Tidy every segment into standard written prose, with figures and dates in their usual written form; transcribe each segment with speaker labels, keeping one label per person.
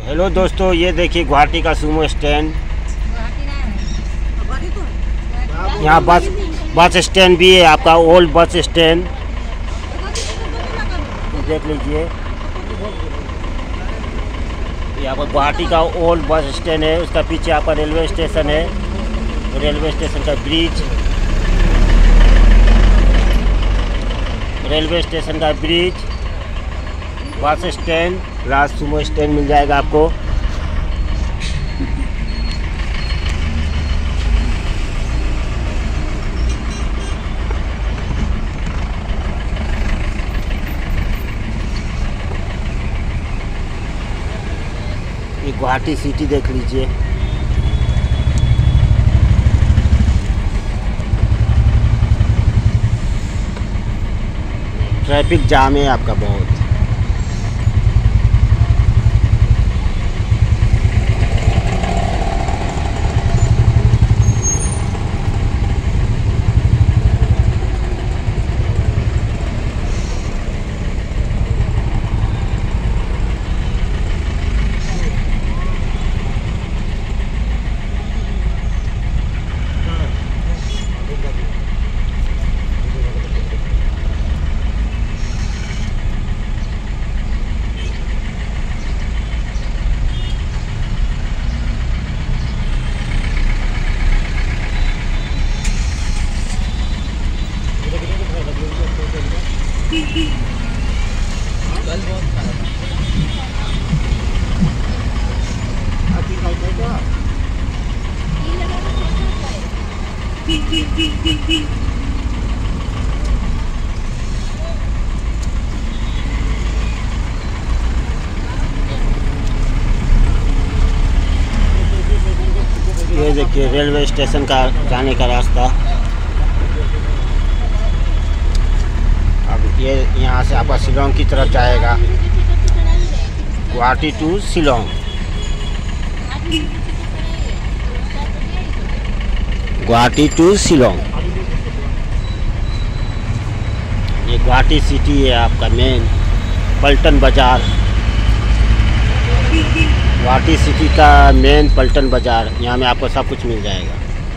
Speaker 1: Hello दोस्तों, ये देखिए गुवाहाटी का सुमो स्टैंड। यहाँ बस स्टैंड भी है, आपका ओल्ड बस स्टैंड देख लीजिए। यहाँ पर गुवाहाटी का ओल्ड बस स्टैंड है, उसका पीछे आपका रेलवे स्टेशन है, रेलवे स्टेशन का ब्रिज, रेलवे स्टेशन का bridge, bus stand plus Sumo stand मिल जाएगा आपको। ये गुवाहाटी सिटी देख लीजिए। ट्रैफिक जाम है आपका बहुत। ये देखिए रेलवे स्टेशन का जाने का रास्ता। अब ये यहाँ से आपका शिलोंग की तरफ जाएगा, गुवाहाटी टू शिलोंग। गुवाहाटी टू शिलोंग। ये गुवाहाटी सिटी है आपका मेन, पल्टन बाज़ार। गुवाहाटी सिटी का मेन पल्टन बाज़ार, यहाँ में आपको सब कुछ मिल जाएगा।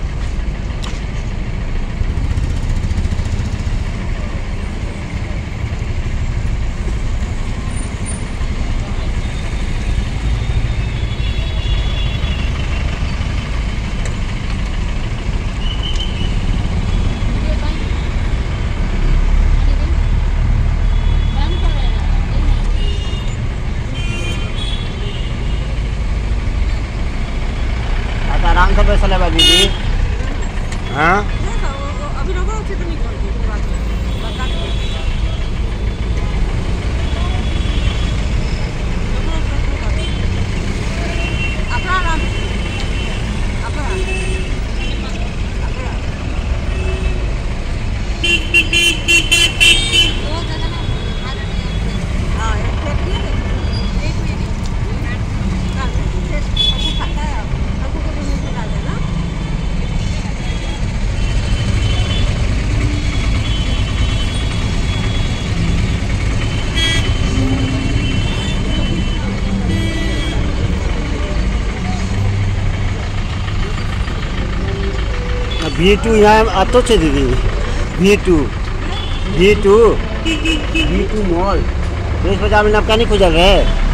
Speaker 1: आराम से पैसा लगा दीजिए। हाँ अभी V2 यहाँ आतो छे दीदी। V2 मॉल 20 बाजार में नबका नहीं खुजल है।